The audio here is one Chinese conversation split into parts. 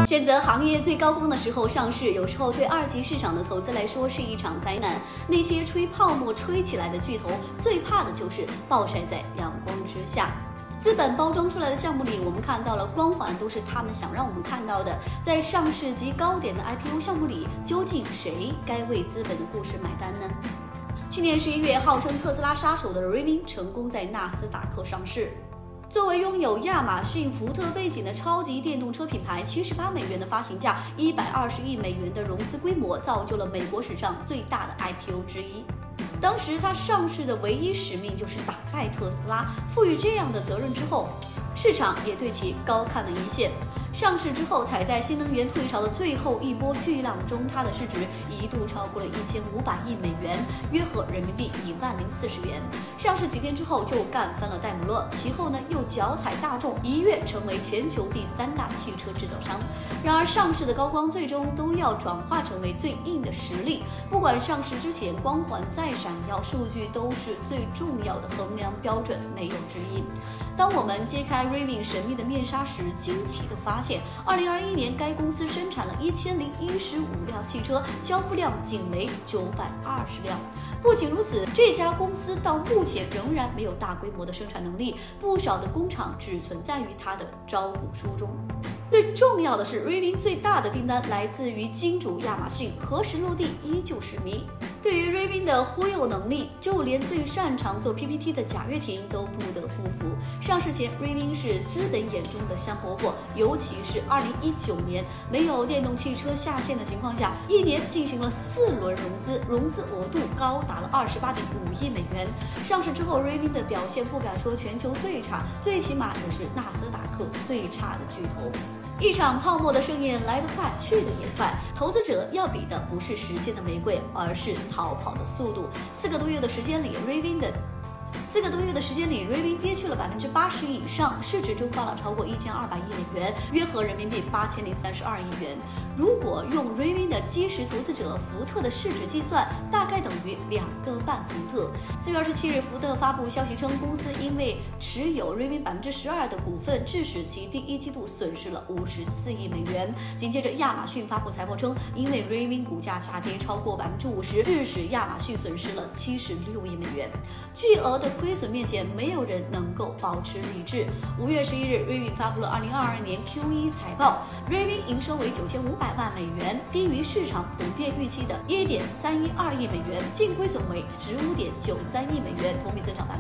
选择行业最高光的时候上市，有时候对二级市场的投资来说是一场灾难。那些吹泡沫吹起来的巨头，最怕的就是暴晒在阳光之下。资本包装出来的项目里，我们看到了光环，都是他们想让我们看到的。在上市及高点的 IPO 项目里，究竟谁该为资本的故事买单呢？去年11月，号称特斯拉杀手的 Rivian 成功在纳斯达克上市。作为拥有亚马逊、福特背景的超级电动车品牌，78美元的发行价，120亿美元的融资规模，造就了美国史上最大的 IPO 之一。当时它上市的唯一使命就是打败特斯拉，赋予这样的责任之后，市场也对其高看了一线。上市之后，踩在新能源退潮的最后一波巨浪中，它的市值一度超过了1500亿美元，约合人民币10040元。上市几天之后就干翻了戴姆勒，其后呢又脚踩大众，一跃成为全球第3大汽车制造商。然而，上市的高光最终都要转化成为最硬的实力。不管上市之前光环再闪耀，数据都是最重要的衡量标准，没有之一。当我们揭开 Rivian 神秘的面纱时，惊奇地发现，2021年该公司生产了1015辆汽车，交付量仅为920辆。不仅如此，这家公司到目前仍然没有大规模的生产能力，不少的工厂只存在于它的招股书中。最重要的是 ，Rivian 最大的订单来自于金主亚马逊，何时落地依旧是谜。对于 Rivian 的忽悠能力，就连最擅长做 PPT 的贾跃亭都不得不服。上市前 ，Rivian 是资本眼中的香饽饽，尤其是2019年没有电动汽车下线的情况下，一年进行了4轮融资，融资额度高达了28.5亿美元。上市之后 ，Rivian 的表现不敢说全球最差，最起码也是纳斯达克最差的巨头。一场泡沫的盛宴来得快，去得也快。投资者要比的不是时间的玫瑰，而是逃跑的速度。4个多月的时间里 ，Rivian 跌去了80%以上，市值蒸发了超过1200亿美元，约合人民币8032亿元。如果用 Rivian 的基石投资者福特的市值计算，大概等于2个半福特。4月27日，福特发布消息称，公司因为持有 Rivian12%的股份，致使其第一季度损失了54亿美元。紧接着，亚马逊发布财报称，因为 Rivian 股价下跌超过50%，致使亚马逊损失了76亿美元。巨额的亏损面前，没有人能够保持理智。5月11日 ，Rivian 发布了2022年 Q1 财报 ，Rivian 营收为9500万美元，低于市场普遍预期的1.312亿美元，净亏损为15.93亿美元，同比增长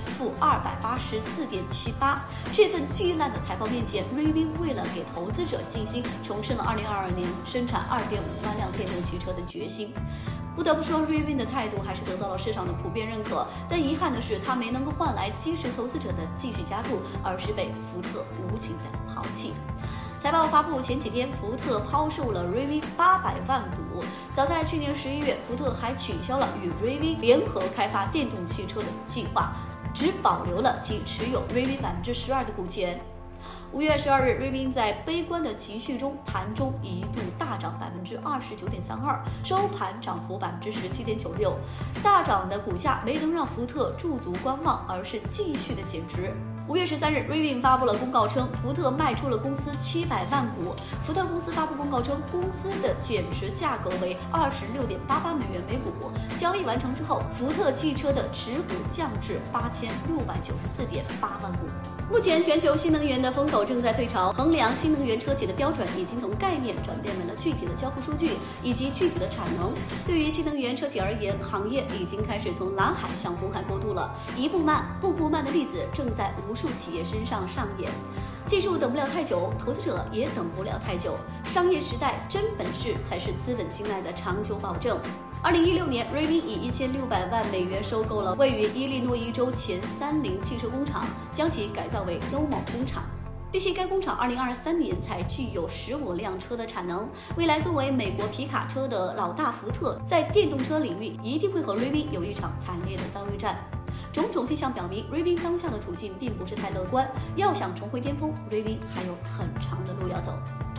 284.78%。这份巨烂的财报面前 ，Rivian 为了给投资者信心，重申了2022年生产2.5万辆电动汽车的决心。不得不说 ，Rivian 的态度还是得到了市场的普遍认可，但遗憾的是，它没能够换来基石投资者的继续加入，而是被福特无情的抛弃。财报发布前几天，福特抛售了 Rivian 800万股。早在去年11月，福特还取消了与 Rivian 联合开发电动汽车的计划，只保留了其持有 Rivian12%的股权。5月12日 ，Rivian 在悲观的情绪中，盘中一度大涨29.32%，收盘涨幅17.96%。大涨的股价没能让福特驻足观望，而是继续的减值。5月13日 ，Rivian 发布了公告称，福特卖出了公司700万股。福特公司发布公告称，公司的减持价格为26.88美元每股。交易完成之后，福特汽车的持股降至8694.8万股。目前，全球新能源的风口正在退潮，衡量新能源车企的标准已经从概念转变为了具体的交付数据以及具体的产能。对于新能源车企而言，行业已经开始从蓝海向红海过渡了。一步慢，步步慢的例子正在无数企业身上上演。技术等不了太久，投资者也等不了太久。商业时代真本事才是资本青睐的长久保证。2016年 ，Rivian 以1600万美元收购了位于伊利诺伊州前30汽车工厂，将其改造为 Normal 工厂。据悉，该工厂2023年才具有15辆车的产能。未来作为美国皮卡车的老大，福特在电动车领域一定会和 Rivian 有一场惨烈的遭遇战。种种迹象表明 ，Rivian 当下的处境并不是太乐观。要想重回巅峰 ，Rivian 还有很长的路要走。